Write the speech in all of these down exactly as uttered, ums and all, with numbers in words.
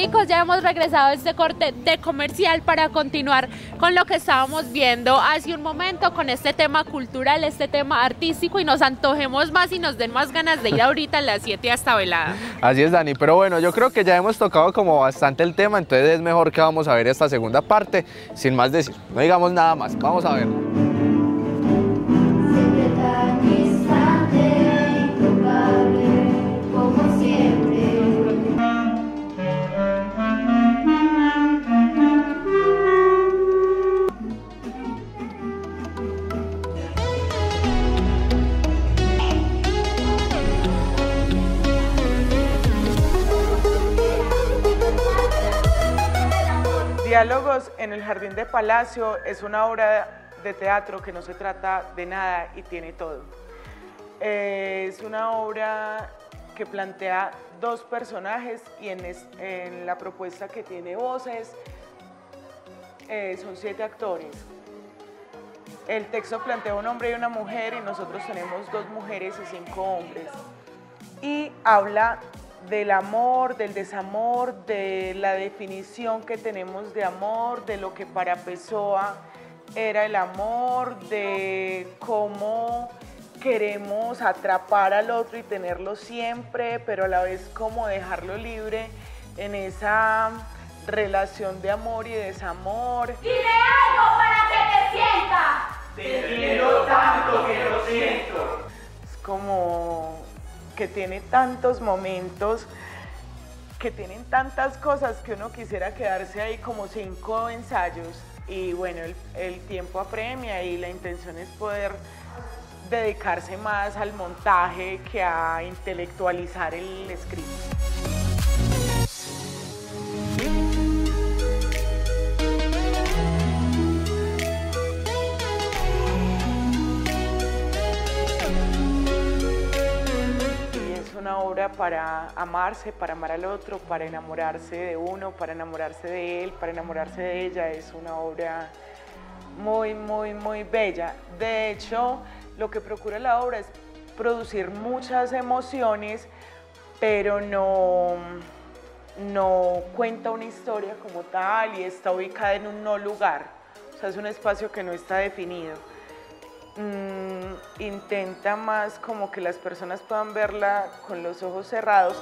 Chicos, ya hemos regresado a este corte de comercial para continuar con lo que estábamos viendo hace un momento con este tema cultural, este tema artístico, y nos antojemos más y nos den más ganas de ir ahorita a las siete hasta velada. Así es, Dani, pero bueno, yo creo que ya hemos tocado como bastante el tema, entonces es mejor que vamos a ver esta segunda parte, sin más decir, no digamos nada más, vamos a verlo. Diálogos en el Jardín de Palacio es una obra de teatro que no se trata de nada y tiene todo. Es una obra que plantea dos personajes y en, es, en la propuesta que tiene voces eh, son siete actores. El texto plantea un hombre y una mujer y nosotros tenemos dos mujeres y cinco hombres. Y habla del amor, del desamor, de la definición que tenemos de amor, de lo que para Pessoa era el amor, de cómo queremos atrapar al otro y tenerlo siempre, pero a la vez cómo dejarlo libre en esa relación de amor y desamor. ¡Dime algo para que te sientas! Te quiero tanto que lo siento. Es como que tiene tantos momentos, que tienen tantas cosas que uno quisiera quedarse ahí como cinco ensayos y bueno, el, el tiempo apremia y la intención es poder dedicarse más al montaje que a intelectualizar el escrito. Una obra para amarse, para amar al otro, para enamorarse de uno, para enamorarse de él, para enamorarse de ella. Es una obra muy, muy, muy bella. De hecho, lo que procura la obra es producir muchas emociones, pero no, no cuenta una historia como tal y está ubicada en un no lugar. O sea, es un espacio que no está definido. Mm, intenta más como que las personas puedan verla con los ojos cerrados.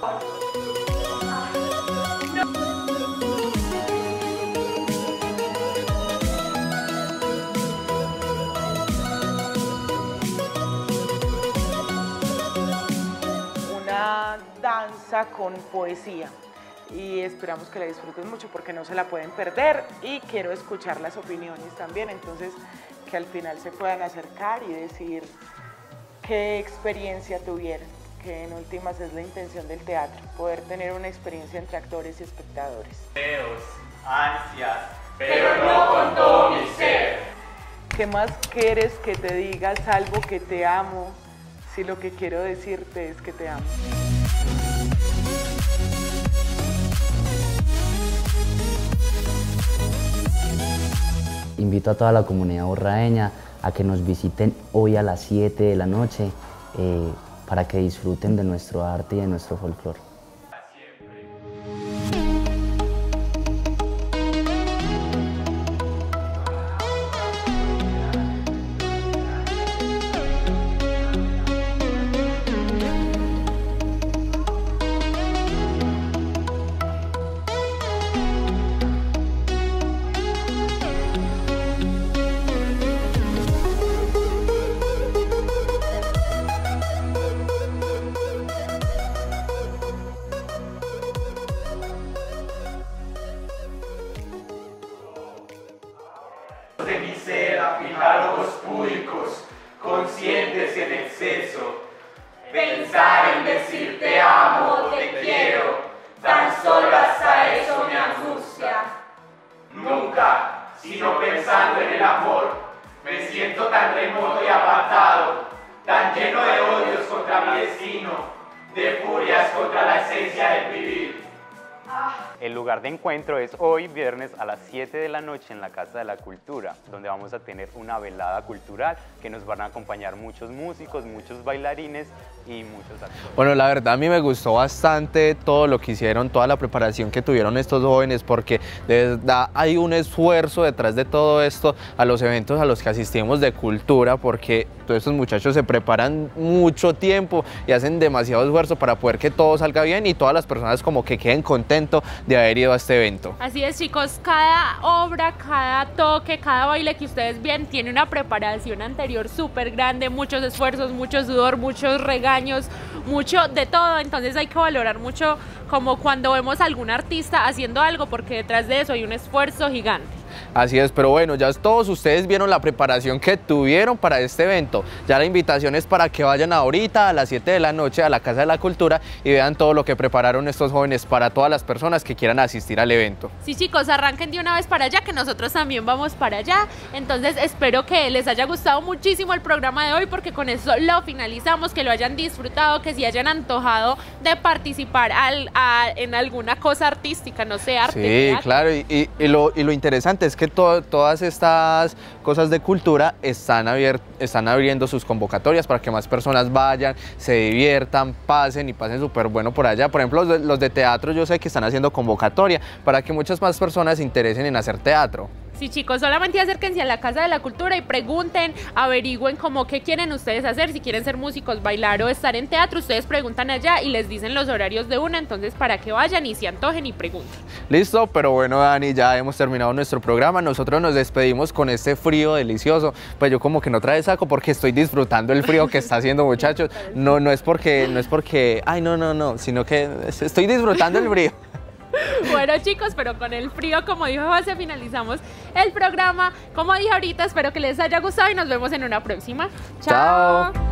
Una danza con poesía y esperamos que la disfruten mucho porque no se la pueden perder y quiero escuchar las opiniones también, entonces que al final se puedan acercar y decir qué experiencia tuvieron, que en últimas es la intención del teatro, poder tener una experiencia entre actores y espectadores. Deseos, ansias, pero no con todo mi ser. ¿Qué más quieres que te diga salvo que te amo, si lo que quiero decirte es que te amo? Invito a toda la comunidad borraeña a que nos visiten hoy a las siete de la noche eh, para que disfruten de nuestro arte y de nuestro folclore. De mi ser a fijar ojos públicos, conscientes y en exceso. Pensar en decir te amo, te quiero, tan solo hasta eso me angustia. Nunca, sino pensando en el amor, me siento tan remoto y apartado, tan lleno de odios contra mi destino, de furias contra la esencia del vivir. El lugar de encuentro es hoy, viernes, a las siete de la noche en la Casa de la Cultura, donde vamos a tener una velada cultural que nos van a acompañar muchos músicos, muchos bailarines y muchos actores. Bueno, la verdad a mí me gustó bastante todo lo que hicieron, toda la preparación que tuvieron estos jóvenes, porque de verdad hay un esfuerzo detrás de todo esto, a los eventos a los que asistimos de cultura, porque todos estos muchachos se preparan mucho tiempo y hacen demasiado esfuerzo para poder que todo salga bien y todas las personas como que queden contentos de haber ido a este evento. Así es, chicos, cada obra, cada toque, cada baile que ustedes ven tiene una preparación anterior súper grande, muchos esfuerzos, mucho sudor, muchos regaños, mucho de todo, entonces hay que valorar mucho como cuando vemos a algún artista haciendo algo, porque detrás de eso hay un esfuerzo gigante. Así es, pero bueno, ya todos ustedes vieron la preparación que tuvieron para este evento. Ya la invitación es para que vayan ahorita a las siete de la noche a la Casa de la Cultura y vean todo lo que prepararon estos jóvenes para todas las personas que quieran asistir al evento. Sí, chicos, arranquen de una vez para allá, que nosotros también vamos para allá. Entonces espero que les haya gustado muchísimo el programa de hoy, porque con eso lo finalizamos, que lo hayan disfrutado, que si hayan antojado de participar al, a, en alguna cosa artística, no sé, arte. Sí, teatro. claro, y, y, y, lo, y lo interesante es que to, todas estas cosas de cultura están, abier, están abriendo sus convocatorias para que más personas vayan, se diviertan, pasen y pasen súper bueno por allá. Por ejemplo, los de, los de teatro yo sé que están haciendo convocatoria para que muchas más personas se interesen en hacer teatro. Sí, chicos, solamente acérquense a la Casa de la Cultura y pregunten, averigüen como qué quieren ustedes hacer, si quieren ser músicos, bailar o estar en teatro, ustedes preguntan allá y les dicen los horarios de una, entonces para que vayan y se antojen y pregunten. Listo, pero bueno, Dani, ya hemos terminado nuestro programa, nosotros nos despedimos con este frío delicioso, pues yo como que no trae saco porque estoy disfrutando el frío que está haciendo, muchachos, no, no es porque, no es porque, ay, no, no, no, sino que estoy disfrutando el frío. Bueno, chicos, pero con el frío, como dijo José, finalizamos el programa. Como dije ahorita, espero que les haya gustado y nos vemos en una próxima. Chao. Chao.